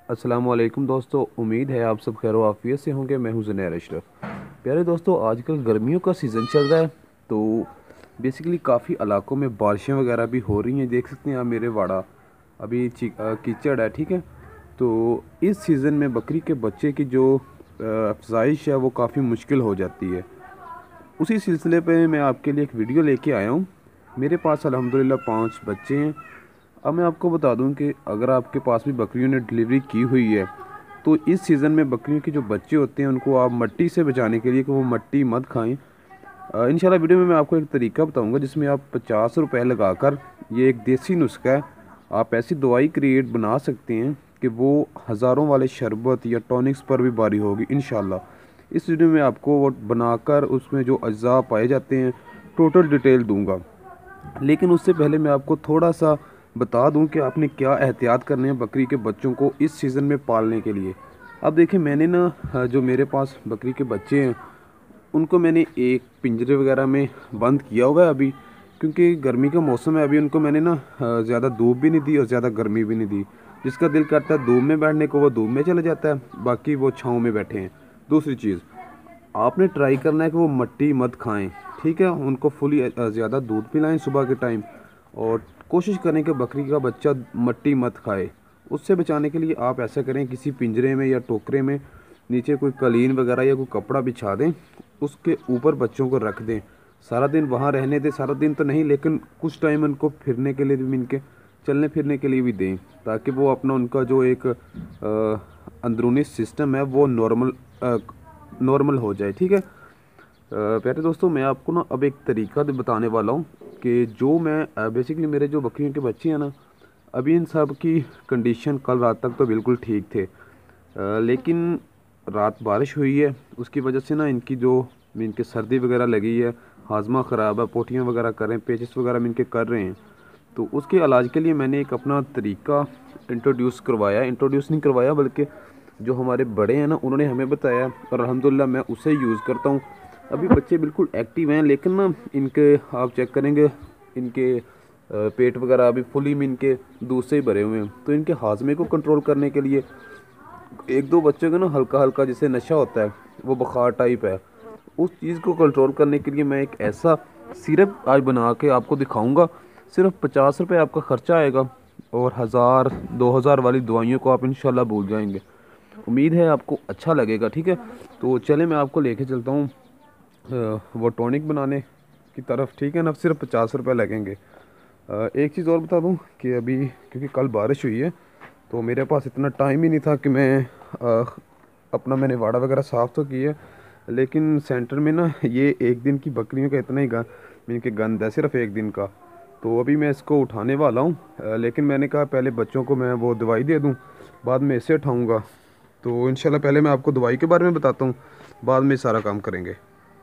अस्सलाम वालेकुम दोस्तों, उम्मीद है आप सब खैर आफियत से होंगे। मैं हूं ज़ुनैर अशरफ। प्यारे दोस्तों, आजकल गर्मियों का सीज़न चल रहा है तो बेसिकली काफ़ी इलाकों में बारिशें वगैरह भी हो रही हैं। देख सकते हैं आप मेरे वाड़ा अभी कीचड़ है, ठीक है। तो इस सीज़न में बकरी के बच्चे की जो अफजाइश है वो काफ़ी मुश्किल हो जाती है। उसी सिलसिले पे मैं आपके लिए एक वीडियो लेके आया हूँ। मेरे पास अल्हम्दुलिल्लाह 5 बच्चे हैं। अब मैं आपको बता दूं कि अगर आपके पास भी बकरियों ने डिलीवरी की हुई है तो इस सीज़न में बकरियों के जो बच्चे होते हैं उनको आप मट्टी से बचाने के लिए कि वो मट्टी मत खाएं। इंशाल्लाह वीडियो में मैं आपको एक तरीका बताऊंगा जिसमें आप 50 रुपये लगाकर, ये एक देसी नुस्खा है, आप ऐसी दवाई क्रिएट बना सकते हैं कि वो हज़ारों वाले शरबत या टॉनिक्स पर भी बारी होगी इंशाल्लाह। इस वीडियो में आपको वो बनाकर उसमें जो अज्जा पाए जाते हैं टोटल डिटेल दूंगा। लेकिन उससे पहले मैं आपको थोड़ा सा बता दूं कि आपने क्या एहतियात करने हैं बकरी के बच्चों को इस सीज़न में पालने के लिए। अब देखिए, मैंने ना जो मेरे पास बकरी के बच्चे हैं उनको मैंने एक पिंजरे वगैरह में बंद किया हुआ है अभी, क्योंकि गर्मी का मौसम है। अभी उनको मैंने ना ज़्यादा धूप भी नहीं दी और ज़्यादा गर्मी भी नहीं दी। जिसका दिल करता है धूप में बैठने को वो धूप में चला जाता है, बाकी वो छाँव में बैठे हैं। दूसरी चीज़, आपने ट्राई करना है कि वो मट्टी मत खाएं, ठीक है। उनको फुली ज़्यादा दूध पिलाएं सुबह के टाइम, और कोशिश करें कि बकरी का बच्चा मट्टी मत खाए। उससे बचाने के लिए आप ऐसा करें, किसी पिंजरे में या टोकरे में नीचे कोई कालीन वगैरह या कोई कपड़ा बिछा दें, उसके ऊपर बच्चों को रख दें। सारा दिन वहाँ रहने दें, सारा दिन तो नहीं लेकिन कुछ टाइम उनको फिरने के लिए भी, इनके चलने फिरने के लिए भी दें, ताकि वो अपना उनका जो एक अंदरूनी सिस्टम है वो नॉर्मल हो जाए, ठीक है। प्यारे दोस्तों, मैं आपको ना अब एक तरीका बताने वाला हूँ कि जो मैं बेसिकली मेरे जो बकरियों के बच्चे हैं ना, अभी इन सब की कंडीशन कल रात तक तो बिल्कुल ठीक थे। लेकिन रात बारिश हुई है, उसकी वजह से ना इनके सर्दी वगैरह लगी है, हाजमा ख़राब है, पोटियाँ वगैरह कर रहे हैं, पेचिस वगैरह इनके कर रहे हैं। तो उसके इलाज के लिए मैंने एक अपना तरीका इंट्रोड्यूस नहीं करवाया, बल्कि जो हमारे बड़े हैं ना उन्होंने हमें बताया और अल्हम्दुलिल्लाह मैं उसे यूज़ करता हूँ। अभी बच्चे बिल्कुल एक्टिव हैं, लेकिन ना इनके आप चेक करेंगे, इनके पेट वगैरह अभी फुली में इनके दूध से ही भरे हुए हैं। तो इनके हाजमे को कंट्रोल करने के लिए एक दो बच्चों का ना हल्का हल्का जिसे नशा होता है, वो बुखार टाइप है, उस चीज़ को कंट्रोल करने के लिए मैं एक ऐसा सिरप आज बना के आपको दिखाऊंगा। सिर्फ 50 रुपये आपका ख़र्चा आएगा और 1000-2000 वाली दवाइयों को आप इंशाल्लाह भूल जाएंगे। उम्मीद है आपको अच्छा लगेगा, ठीक है। तो चले मैं आपको लेके चलता हूँ वो टॉनिक बनाने की तरफ, ठीक है ना। सिर्फ 50 रुपये लगेंगे। एक चीज़ और बता दूँ कि अभी क्योंकि कल बारिश हुई है तो मेरे पास इतना टाइम ही नहीं था कि मैं मैंने वाड़ा वगैरह साफ़ तो किया, लेकिन सेंटर में ना ये एक दिन की बकरियों का इतना ही इनके गंद है, सिर्फ एक दिन का। तो अभी मैं इसको उठाने वाला हूँ, लेकिन मैंने कहा पहले बच्चों को मैं वो दवाई दे दूँ, बाद में इसे उठाऊँगा। तो इंशाल्लाह पहले मैं आपको दवाई के बारे में बताता हूँ, बाद में सारा काम करेंगे।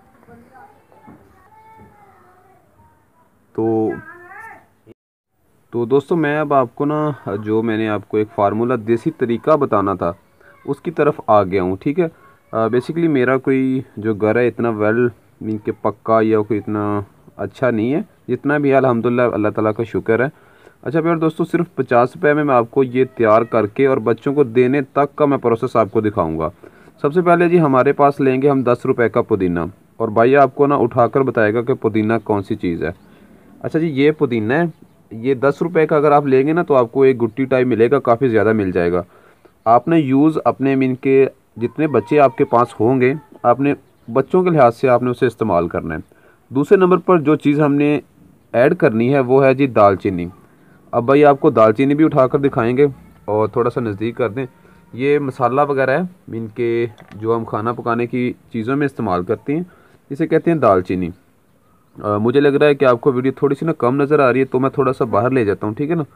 तो तो दोस्तों, मैं अब आपको ना जो मैंने आपको एक फार्मूला देसी तरीका बताना था उसकी तरफ आ गया हूँ, ठीक है। बेसिकली मेरा कोई जो घर है इतना वेल मीन के पक्का या कोई इतना अच्छा नहीं है, जितना भी है अल्हम्दुलिल्लाह अल्लाह ताला का शुक्र है। अच्छा प्यारे दोस्तों, सिर्फ 50 रुपये में मैं आपको ये तैयार करके और बच्चों को देने तक का मैं प्रोसेस आपको दिखाऊँगा। सबसे पहले जी हमारे पास लेंगे हम 10 रुपये का पुदीना, और भाई आपको ना उठाकर बताएगा कि पुदीना कौन सी चीज़ है। अच्छा जी, ये पुदीना है, ये 10 रुपये का अगर आप लेंगे ना तो आपको एक गुट्टी टाइप मिलेगा, काफ़ी ज़्यादा मिल जाएगा। आपने यूज़ अपने मीन के जितने बच्चे आपके पास होंगे, आपने बच्चों के लिहाज से आपने उसे इस्तेमाल करना है। दूसरे नंबर पर जो चीज़ हमने ऐड करनी है वो है जी दालचीनी। अब भाई आपको दालचीनी भी उठाकर दिखाएंगे, और थोड़ा सा नज़दीक कर दें। ये मसाला वगैरह है मीन के जो हम खाना पकाने की चीज़ों में इस्तेमाल करते हैं, इसे कहते हैं दालचीनी। मुझे लग रहा है कि आपको वीडियो थोड़ी सी ना कम नज़र आ रही है, तो मैं थोड़ा सा बाहर ले जाता हूँ, ठीक है ना।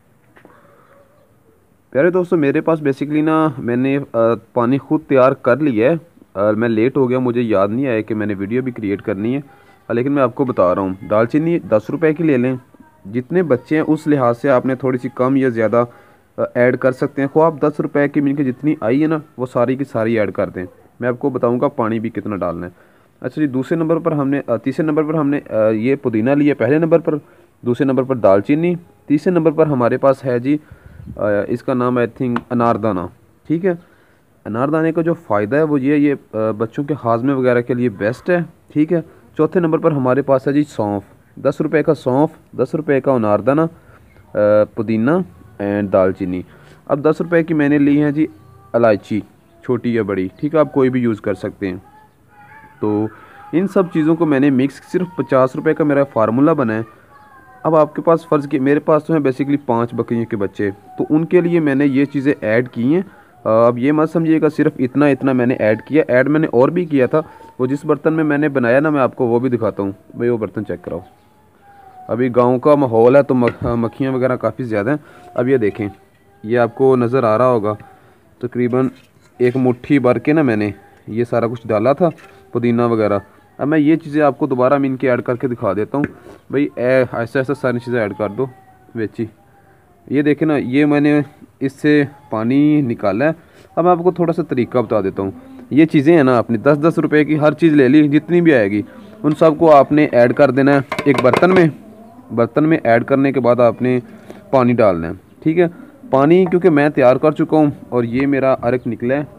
प्यारे दोस्तों, मेरे पास बेसिकली ना मैंने पानी खुद तैयार कर लिया है। मैं लेट हो गया, मुझे याद नहीं आया कि मैंने वीडियो भी क्रिएट करनी है, लेकिन मैं आपको बता रहा हूँ। दालचीनी 10 रुपये की ले लें, जितने बच्चे हैं उस लिहाज से आपने थोड़ी सी कम या ज़्यादा ऐड कर सकते हैं। खो आप 10 रुपये की मिल के जितनी आई है ना वो सारी की सारी ऐड कर दें। मैं आपको बताऊँगा पानी भी कितना डालना है। अच्छा जी, तीसरे नंबर पर हमने ये पुदीना लिया पहले नंबर पर, दूसरे नंबर पर दालचीनी, तीसरे नंबर पर हमारे पास है जी इसका नाम आई थिंक अनारदाना। ठीक है। अनारदाने का जो फ़ायदा है वो ये बच्चों के हाजमे वगैरह के लिए बेस्ट है, ठीक है। चौथे नंबर पर हमारे पास है जी सौंफ। 10 रुपये का सौंफ, 10 रुपये का अनारदाना, पुदीना एंड दालचीनी। अब 10 रुपये की मैंने ली है जी इलायची, छोटी या बड़ी, ठीक है, आप कोई भी यूज़ कर सकते हैं। तो इन सब चीज़ों को मैंने मिक्स, सिर्फ 50 रुपये का मेरा फार्मूला बना है। अब आपके पास फ़र्ज़ की मेरे पास तो है बेसिकली 5 बकरियों के बच्चे, तो उनके लिए मैंने ये चीज़ें ऐड की हैं। अब ये मत समझिएगा सिर्फ इतना इतना मैंने ऐड किया, ऐड मैंने और भी किया था। वो जिस बर्तन में मैंने बनाया ना, मैं आपको वो भी दिखाता हूँ भाई, वो बर्तन चेक कराओ। अभी गांव का माहौल है तो मक्खियाँ वगैरह काफ़ी ज़्यादा हैं। अब ये देखें, ये आपको नज़र आ रहा होगा, तकरीबन एक मुट्ठी भर के ना मैंने ये सारा कुछ डाला था, पुदीना वगैरह। अब मैं ये चीज़ें आपको दोबारा मिन के ऐड करके दिखा देता हूँ भाई। ऐसा ऐसा सारी चीज़ें ऐड कर दो वेची। ये देखें ना, ये मैंने इससे पानी निकाला है। अब मैं आपको थोड़ा सा तरीका बता देता हूँ। ये चीज़ें हैं ना, आपने 10-10 रुपए की हर चीज़ ले ली, जितनी भी आएगी उन सबको आपने ऐड कर देना है एक बर्तन में। बर्तन में ऐड करने के बाद आपने पानी डालना है, ठीक है। पानी क्योंकि मैं तैयार कर चुका हूँ और ये मेरा अर्क निकला है,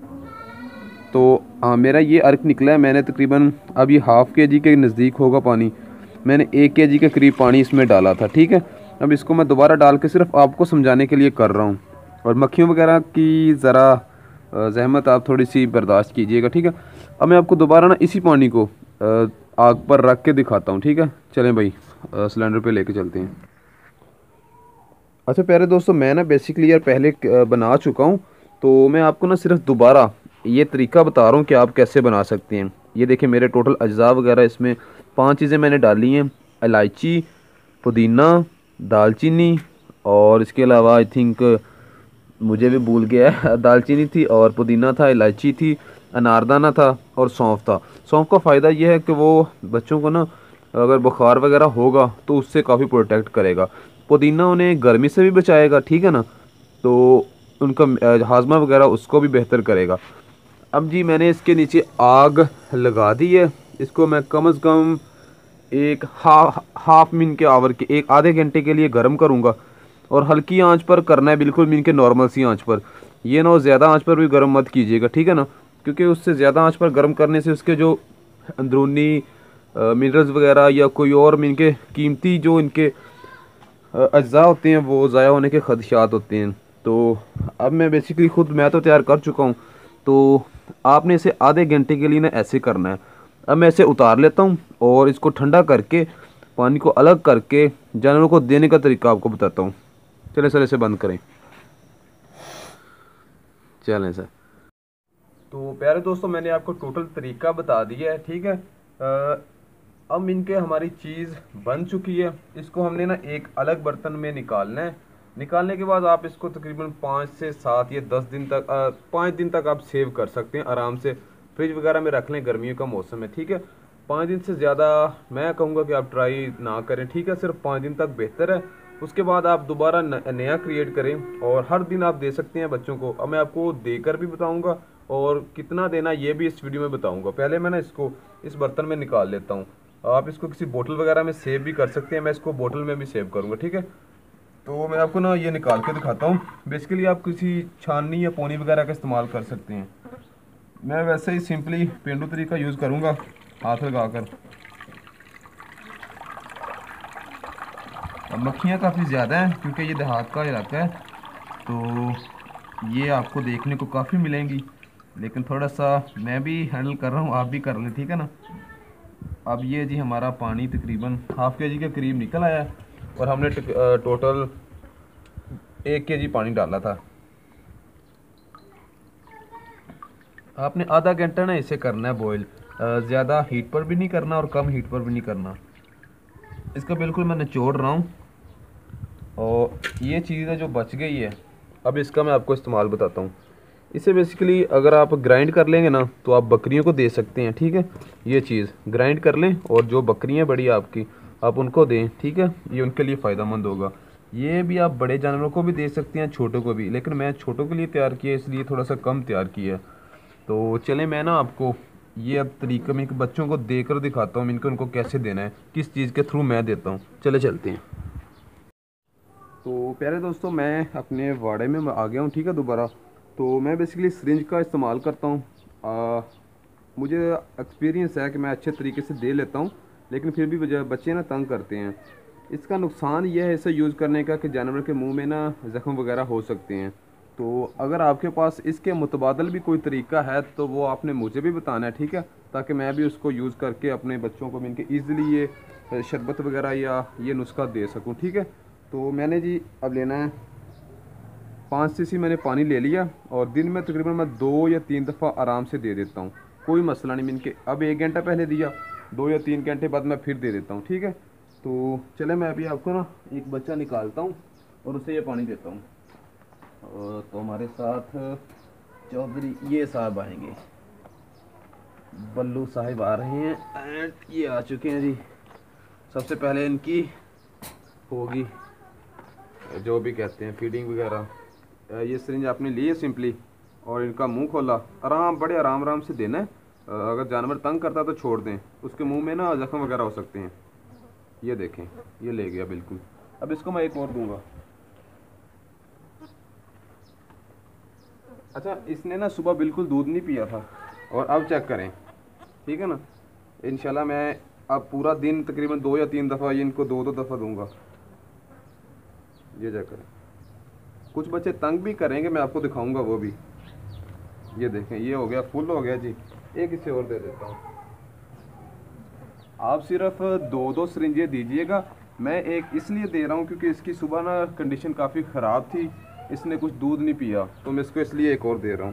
तो मेरा ये अर्क निकला है। मैंने तकरीबन अब ये हाफ़ के जी के नज़दीक होगा पानी, मैंने 1 के जी के करीब पानी इसमें डाला था, ठीक है। अब इसको मैं दोबारा डाल के सिर्फ आपको समझाने के लिए कर रहा हूँ, और मक्खियों वगैरह की ज़रा ज़हमत आप थोड़ी सी बर्दाश्त कीजिएगा, ठीक है। अब मैं आपको दोबारा ना इसी पानी को आग पर रख के दिखाता हूँ, ठीक है। चलें भाई, सिलेंडर पे लेके चलते हैं। अच्छा प्यारे दोस्तों, मैं ना बेसिकली यार पहले बना चुका हूँ, तो मैं आपको ना सिर्फ दोबारा ये तरीका बता रहा हूँ कि आप कैसे बना सकते हैं। ये देखिए मेरे टोटल अज्जा वगैरह इसमें 5 चीज़ें मैंने डाली हैं, इलायची, पुदीना, दालचीनी, और इसके अलावा आई थिंक मुझे भी भूल गया है दालचीनी थी और पुदीना था, इलायची थी, अनारदाना था और सौंफ था। सौंफ का फ़ायदा ये है कि वो बच्चों को ना अगर बुखार वगैरह होगा तो उससे काफ़ी प्रोटेक्ट करेगा। पुदीना उन्हें गर्मी से भी बचाएगा, ठीक है ना, तो उनका हाजमा वगैरह उसको भी बेहतर करेगा। अब जी मैंने इसके नीचे आग लगा दी है। इसको मैं कम से कम एक हाफ मिनट के आवर के एक आधे घंटे के लिए गर्म करूँगा, और हल्की आंच पर करना है, बिल्कुल मिन के नॉर्मल सी आंच पर। ये ना ज़्यादा आंच पर भी गर्म मत कीजिएगा, ठीक है ना, क्योंकि उससे ज़्यादा आंच पर गर्म करने से उसके जो अंदरूनी मिनरल्स वगैरह या कोई और मिन के कीमती जो इनके अज्जा होते हैं वो ज़ाया होने के खदशात होते हैं। तो अब मैं बेसिकली ख़ुद मैं तो तैयार कर चुका हूँ, तो आपने इसे आधे घंटे के लिए ना ऐसे करना है। अब मैं इसे उतार लेता हूँ और इसको ठंडा करके पानी को अलग करके जानवरों को देने का तरीका आपको बताता हूँ। चलें सर, इसे बंद करें। चलें सर। तो प्यारे दोस्तों, मैंने आपको टोटल तरीका बता दिया है, ठीक है। अब इनके हमारी चीज़ बन चुकी है। इसको हमने ना एक अलग बर्तन में निकालना है। निकालने के बाद आप इसको तकरीबन 5 से 7 या 10 दिन तक 5 दिन तक आप सेव कर सकते हैं आराम से। फ्रिज वगैरह में रख लें, गर्मियों का मौसम है, ठीक है। 5 दिन से ज़्यादा मैं कहूँगा कि आप ट्राई ना करें, ठीक है। सिर्फ 5 दिन तक बेहतर है। उसके बाद आप दोबारा नया क्रिएट करें और हर दिन आप दे सकते हैं बच्चों को। अब मैं आपको देकर भी बताऊँगा और कितना देना ये भी इस वीडियो में बताऊँगा। पहले मैं ना इसको इस बर्तन में निकाल लेता हूँ। आप इसको किसी बोतल वगैरह में सेव भी कर सकते हैं, मैं इसको बोतल में भी सेव करूँगा, ठीक है। तो मैं आपको ना ये निकाल के दिखाता हूँ। बेसिकली आप किसी छाननी या पोनी वगैरह का इस्तेमाल कर सकते हैं। मैं वैसे ही सिंपली पेंडू तरीका यूज़ करूँगा, हाथ लगाकर। अब मक्खियाँ काफ़ी ज़्यादा हैं क्योंकि ये देहात का इलाका है, तो ये आपको देखने को काफ़ी मिलेंगी, लेकिन थोड़ा सा मैं भी हैंडल कर रहा हूँ, आप भी कर लें, ठीक है ना। अब ये जी हमारा पानी तकरीबन हाफ़ के जी के करीब निकल आया है और हमने टोटल 1 के जी पानी डाला था। आपने आधा घंटा ना इसे करना है बॉईल, ज़्यादा हीट पर भी नहीं करना और कम हीट पर भी नहीं करना। इसका बिल्कुल मैं निचोड़ रहा हूँ और ये चीज़ है जो बच गई है। अब इसका मैं आपको इस्तेमाल बताता हूँ। इसे बेसिकली अगर आप ग्राइंड कर लेंगे ना तो आप बकरियों को दे सकते हैं, ठीक है। ये चीज़ ग्राइंड कर लें और जो बकरियाँ बड़ी आपकी आप उनको दें, ठीक है। ये उनके लिए फ़ायदेमंद होगा। ये भी आप बड़े जानवरों को भी दे सकते हैं, छोटों को भी, लेकिन मैं छोटों के लिए तैयार किया इसलिए थोड़ा सा कम तैयार किया। तो चलें मैं ना आपको ये अब तरीका मैं बच्चों को देकर दिखाता हूँ, इनको उनको कैसे देना है, किस चीज़ के थ्रू मैं देता हूँ। चले चलते हैं। तो प्यारे दोस्तों, मैं अपने वाड़े में आ गया हूँ, ठीक है, दोबारा। तो मैं बेसिकली सिरिंज का इस्तेमाल करता हूँ। मुझे एक्सपीरियंस है कि मैं अच्छे तरीके से दे लेता हूँ, लेकिन फिर भी बच्चे ना तंग करते हैं। इसका नुकसान ये है इसे यूज़ करने का कि जानवर के मुंह में ना ज़ख्म वगैरह हो सकते हैं। तो अगर आपके पास इसके मुतबादल भी कोई तरीका है तो वो आपने मुझे भी बताना है, ठीक है, ताकि मैं भी उसको यूज़ करके अपने बच्चों को इनके ईज़िली ये शरबत वगैरह या ये नुस्खा दे सकूँ, ठीक है। तो मैंने जी अब लेना है 5 सीसी मैंने पानी ले लिया और दिन में तकरीबन मैं 2 या 3 दफ़ा आराम से दे देता हूँ, कोई मसला नहीं। मैं इनके अब 1 घंटा पहले दिया, 2 या 3 घंटे बाद मैं फिर दे देता हूँ, ठीक है। तो चले मैं अभी आपको ना एक बच्चा निकालता हूँ और उसे ये पानी देता हूँ। तो हमारे साथ चौधरी ये साहब आएंगे, बल्लू साहिब आ रहे हैं एंड ये आ चुके हैं जी। सबसे पहले इनकी होगी जो भी कहते हैं फीडिंग वगैरह। ये सिरिंज आपने ली है सिंपली और इनका मुंह खोला, बड़े आराम आराम से देना है। अगर जानवर तंग करता तो छोड़ दें, उसके मुंह में ना जख्म वगैरह हो सकते हैं। ये देखें, ये ले गया बिल्कुल। अब इसको मैं एक और दूंगा। अच्छा, इसने ना सुबह बिल्कुल दूध नहीं पिया था और अब चेक करें, ठीक है ना। इंशाल्लाह मैं अब पूरा दिन तकरीबन 2 या 3 दफ़ा ये इनको 2-2 दफ़ा दूंगा। ये चेक करें, कुछ बच्चे तंग भी करेंगे, मैं आपको दिखाऊंगा वो भी। ये देखें, ये हो गया, फुल हो गया जी। एक इसे और दे देता हूँ। आप सिर्फ 2-2 सिरिंजें दीजिएगा। मैं एक इसलिए दे रहा हूँ क्योंकि इसकी सुबह ना कंडीशन काफ़ी ख़राब थी, इसने कुछ दूध नहीं पिया, तो मैं इसको इसलिए एक और दे रहा हूँ।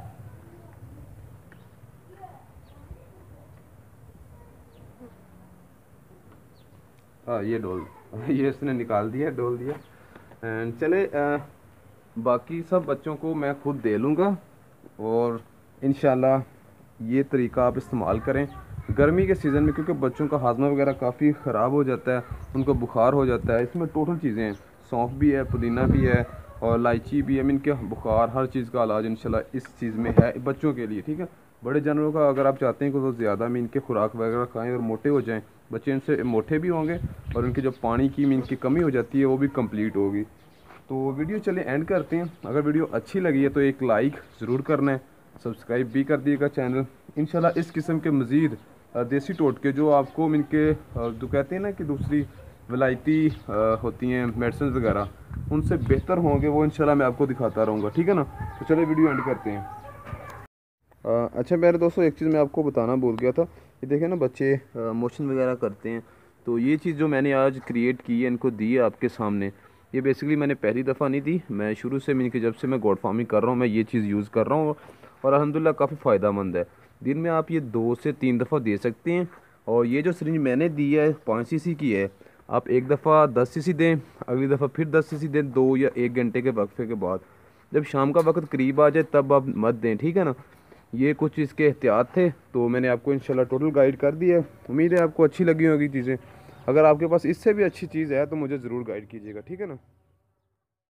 हाँ, ये डोल ये इसने निकाल दिया, डोल दिया। एंड चले बाकी सब बच्चों को मैं खुद दे लूँगा और इंशाल्लाह ये तरीका आप इस्तेमाल करें गर्मी के सीज़न में, क्योंकि बच्चों का हाजमा वगैरह काफ़ी ख़राब हो जाता है, उनको बुखार हो जाता है। इसमें टोटल चीज़ें हैं, सौंफ भी है, पुदीना भी है और इलायची भी है। इनके बुखार हर चीज़ का इलाज इंशाल्लाह इस चीज़ में है बच्चों के लिए, ठीक है। बड़े जानवरों का अगर आप चाहते हैं कि तो ज़्यादा में इनके खुराक वगैरह खाएँ और मोटे हो जाएँ, बच्चे इनसे मोटे भी होंगे और उनकी जो पानी की इनकी कमी हो जाती है वो भी कंप्लीट होगी। तो वीडियो चले एंड करते हैं। अगर वीडियो अच्छी लगी है तो एक लाइक ज़रूर करना है, सब्सक्राइब भी कर दिएगा चैनल। इंशाल्लाह इस किस्म के मज़ीद देसी टोटके जो आपको इनके जो कहते हैं ना कि दूसरी विलायती होती हैं मेडिसिन वगैरह, उनसे बेहतर होंगे वो इंशाल्लाह मैं आपको दिखाता रहूँगा, ठीक है ना। तो चले वीडियो एंड करते हैं। अच्छा मेरे दोस्तों, एक चीज़ मैं आपको बताना भूल गया था। ये देखें ना, बच्चे मोशन वगैरह करते हैं, तो ये चीज़ जो मैंने आज क्रिएट की है, इनको दी है आपके सामने। ये बेसिकली मैंने पहली दफ़ा नहीं दी, मैं शुरू से इनकी जब से मैं गोट फार्मिंग कर रहा हूँ मैं ये चीज़ यूज़ कर रहा हूँ और अल्हम्दुलिल्लाह काफ़ी फ़ायदा मंद है। दिन में आप ये 2 से 3 दफ़ा दे सकते हैं। और ये जो सिरिंज मैंने दी है 5 सीसी की है, आप एक दफ़ा 10 सीसी दें, अगली दफ़ा फिर 10 सीसी दें 2 या 1 घंटे के वक्फे के बाद। जब शाम का वक्त करीब आ जाए तब आप मत दें, ठीक है ना। ये कुछ इसके एहतियात थे, तो मैंने आपको इंशाल्लाह टोटल गाइड कर दिया है। उम्मीद है आपको अच्छी लगी होगी चीज़ें। अगर आपके पास इससे भी अच्छी चीज़ है तो मुझे ज़रूर गाइड कीजिएगा, ठीक है ना।